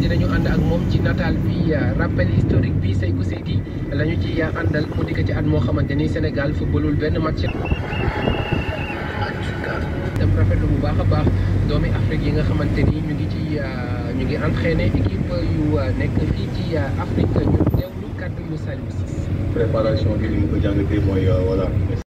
dinañu ànd ak moom ci nataal bi rappel historique bi Sékou Seydi la ñu ci àndal mu dikk ci at moo xamante ni Sénégal footballul benn match. dem rafetlu bu baax a baax doomi Afrique yi nga xamante ni ñu ngi entraîné équipe yu nekk fii ci Afrique ñu teewlu kàddu yu Saliou Ciss. préparation bi ni mu ko jàngatee mooy voilà.